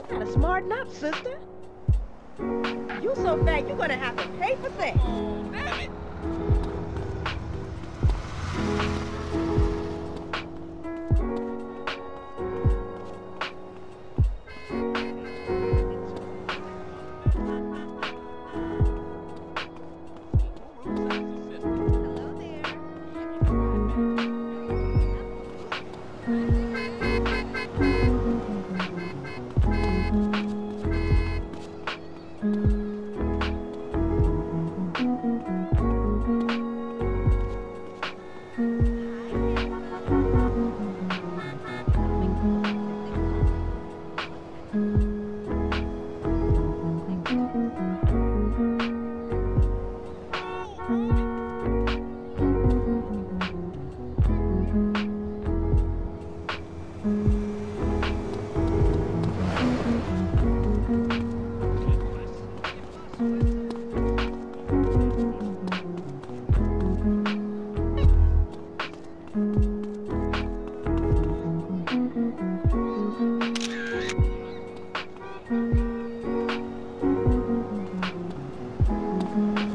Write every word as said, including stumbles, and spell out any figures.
gotta smarten up, sister. You so fat, you're gonna have to pay for things. Oh, damn it. Mm-hmm.